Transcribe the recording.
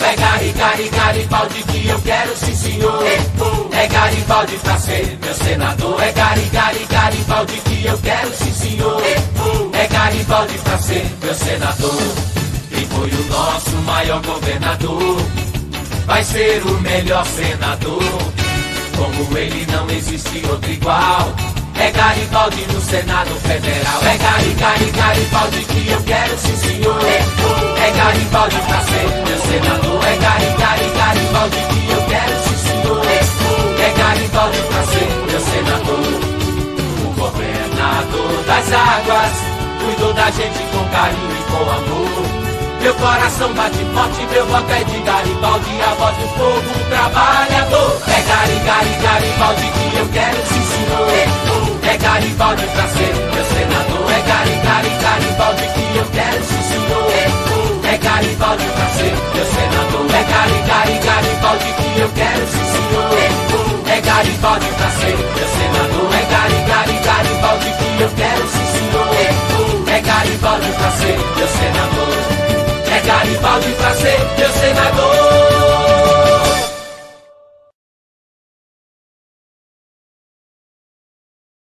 É Garibaldi que eu quero, sim senhor. É Garibaldi pra ser meu senador. É Garibaldi que eu quero, sim senhor. É Garibaldi pra ser meu senador. Quem foi o nosso maior governador vai ser o melhor senador. Como ele não existe outro igual. É Garibaldi no Senado Federal. É Garibaldi que eu quero, sim senhor. É Garibaldi pra ser meu senador. É Garibaldi que eu quero, sim senhor. É Garibaldi pra ser meu senador. O governador das águas cuidou da gente com carinho e com amor. Meu coração bate forte, meu voto é de Garibaldi, a voz do povo trabalhador. É Garibaldi que eu quero, sim senhor. É Garibaldi pra ser meu senador. É Garibaldi que eu quero, sim senhor. É Garibaldi pra ser meu senador. É Garibaldi que eu quero, sim senhor. É Garibaldi pra ser meu senador. É Garibaldi que eu quero, sim senhor. É Garibaldi pra ser meu senador. É Garibaldi pra ser meu senador.